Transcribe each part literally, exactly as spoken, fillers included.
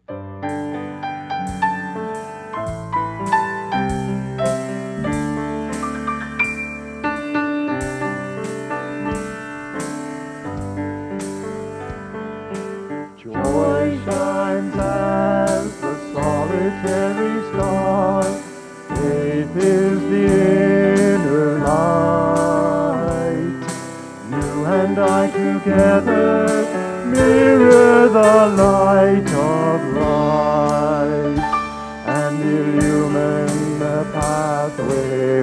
Joy shines as the solitary star. Faith is the inner light. You and I together mirror the light of light and illumine the pathway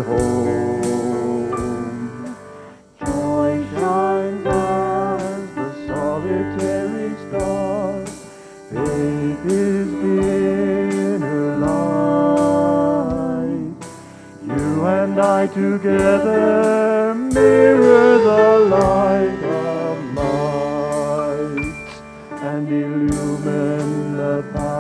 home. Joy shines as the solitary star. Faith is the inner light. You and I together mirror the light of light and illumine the path.